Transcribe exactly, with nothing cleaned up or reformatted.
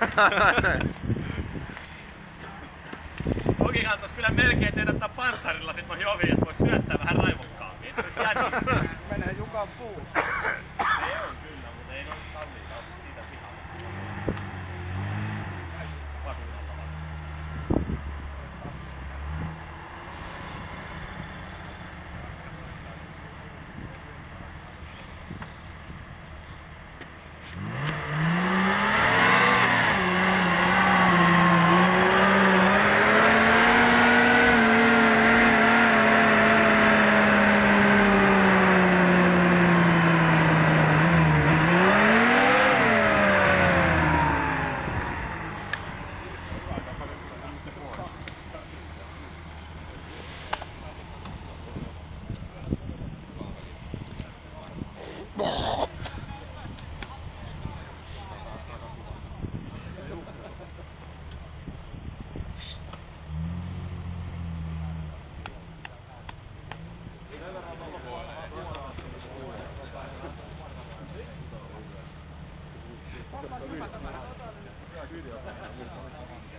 Toki kannattaisi kyllä melkein tehdä tää panssarilla sit noihin oviin, että vois syöttää vähän raivokkaammin. Menee Jukan puu. Se on kyllä, mutta ei ne ole kalliita ole siitä pihalla. Vakuudelta vaan. Hyvä.